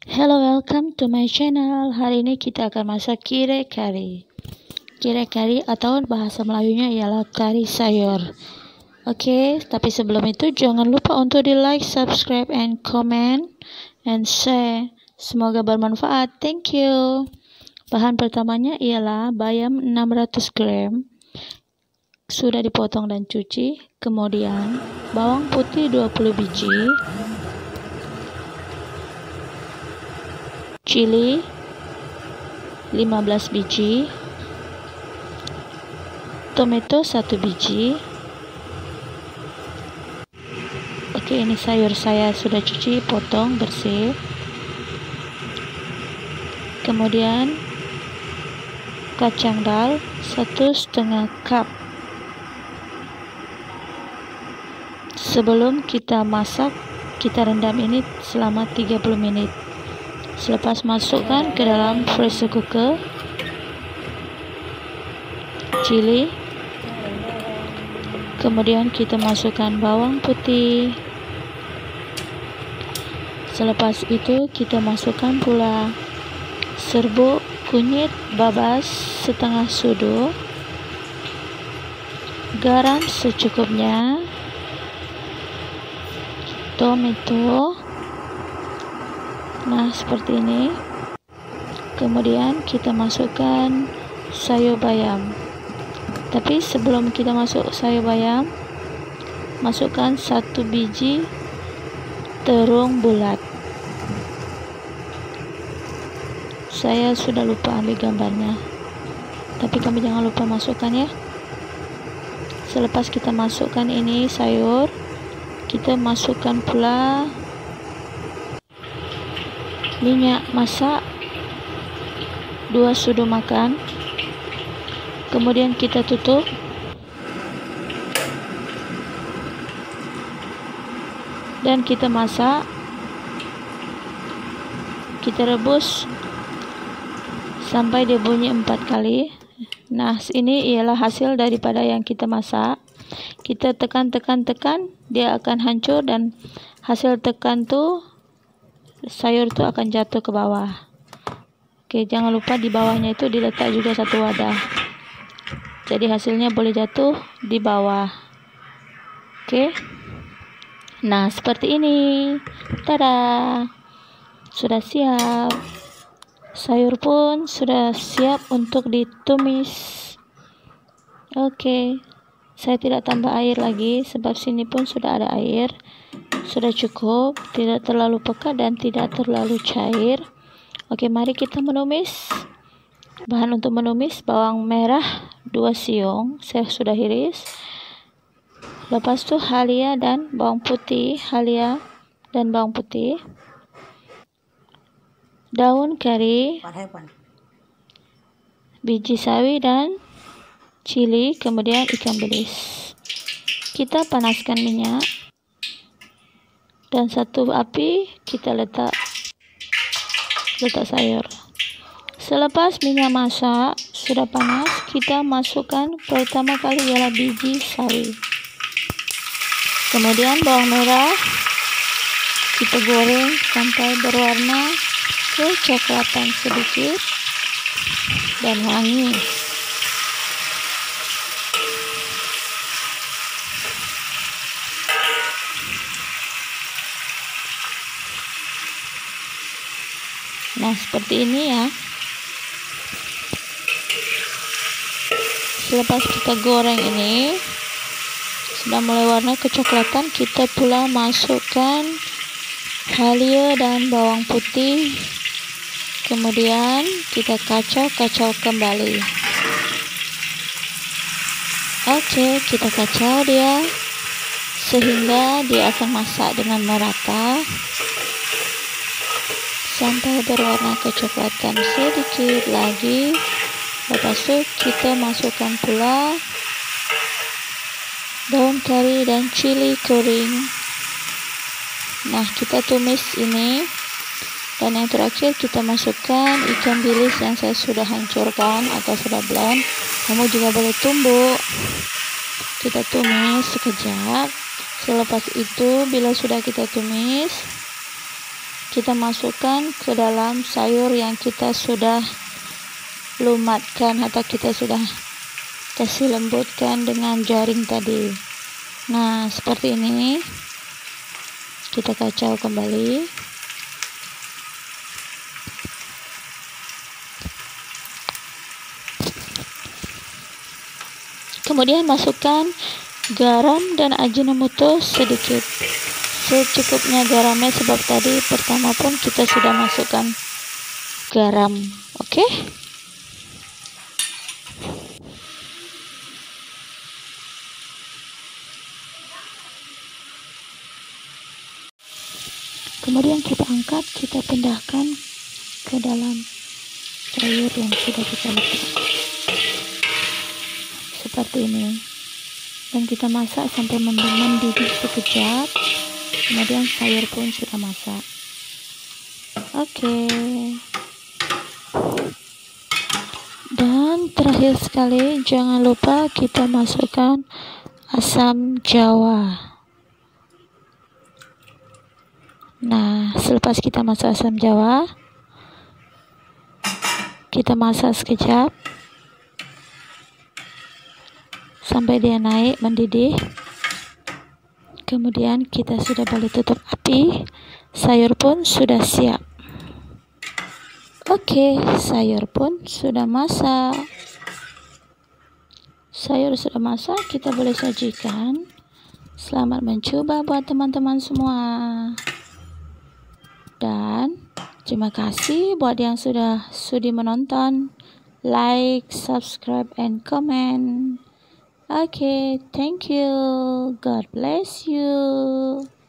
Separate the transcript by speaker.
Speaker 1: Hello, welcome to my channel. Hari ini kita akan masak kire kari. Kire kari atau bahasa Melayunya ialah kari sayur. Oke, tapi sebelum itu jangan lupa untuk di like, subscribe, and comment, and share. Semoga bermanfaat. Thank you. Bahan pertamanya ialah bayam 600 gram. Sudah dipotong dan cuci. Kemudian bawang putih 20 biji. Chili 15 biji, tomato 1 biji. Oke, ini sayur saya sudah cuci, potong bersih. Kemudian kacang dal 1,5 cup. Sebelum kita masak, kita rendam ini selama 30 menit. Selepas masukkan ke dalam pressure cooker, chili, kemudian kita masukkan bawang putih. Selepas itu kita masukkan pula serbuk kunyit babas setengah sudu, garam secukupnya, tomato. Nah, seperti ini. Kemudian kita masukkan sayur bayam. Tapi sebelum kita masuk sayur bayam, masukkan 1 biji terung bulat. Saya sudah lupa ambil gambarnya, tapi kamu jangan lupa masukkan ya. Selepas kita masukkan ini sayur, kita masukkan pula minyak masak 2 sudu makan. Kemudian kita tutup. Dan kita masak. Kita rebus sampai dia bunyi 4 kali. Nah, ini ialah hasil daripada yang kita masak. Kita tekan, dia akan hancur, dan hasil tekan tuh sayur itu akan jatuh ke bawah. Oke, jangan lupa di bawahnya itu diletak juga satu wadah. Jadi hasilnya boleh jatuh di bawah. Oke. Nah, seperti ini. Tada. Sudah siap. Sayur pun sudah siap untuk ditumis. Oke. Saya tidak tambah air lagi sebab sini pun sudah ada air. Sudah cukup, tidak terlalu pekat dan tidak terlalu cair. Oke, mari kita menumis. Bahan untuk menumis: bawang merah 2 siung, saya sudah iris. Lepas itu halia dan bawang putih, daun kari, biji sawi dan chili, kemudian ikan bilis. Kita panaskan minyak. Dan satu api kita letak sayur. Selepas minyak masak sudah panas, kita masukkan pertama kali ialah biji sawi. Kemudian bawang merah kita goreng sampai berwarna kecoklatan sedikit dan wangi. Nah, seperti ini ya. Selepas kita goreng ini sudah mulai warna kecoklatan, kita pula masukkan halia dan bawang putih. Kemudian kita kacau kembali. Oke, kita kacau dia sehingga dia akan masak dengan merata sampai berwarna kecoklatan sedikit lagi. Lepas itu kita masukkan pula daun kari dan chili kering. Nah, kita tumis ini. Dan yang terakhir kita masukkan ikan bilis yang saya sudah hancurkan atau sudah blend. Kamu juga boleh tumbuk. Kita tumis sekejap. Selepas itu, bila sudah kita tumis, kita masukkan ke dalam sayur yang kita sudah lumatkan atau kita sudah kasih lembutkan dengan jaring tadi. Nah, seperti ini. Kita kacau kembali. Kemudian masukkan garam dan Ajinomoto sedikit. Secukupnya garamnya, sebab tadi pertama pun kita sudah masukkan garam. Oke? Kemudian kita angkat, kita pindahkan ke dalam sayur yang sudah kita letakkan. Seperti ini. Dan kita masak sampai mendidih sekejap. Kemudian sayur pun sudah masak. Oke. Dan terakhir sekali, jangan lupa kita masukkan asam jawa. Nah, selepas kita masuk asam jawa, kita masak sekejap sampai dia naik mendidih. Kemudian kita sudah balik tutup api. Sayur pun sudah siap. Oke, sayur pun sudah masak. Sayur sudah masak, kita boleh sajikan. Selamat mencoba buat teman-teman semua. Dan terima kasih buat yang sudah sudi menonton. Like, subscribe, and comment. Okay, thank you. God bless you.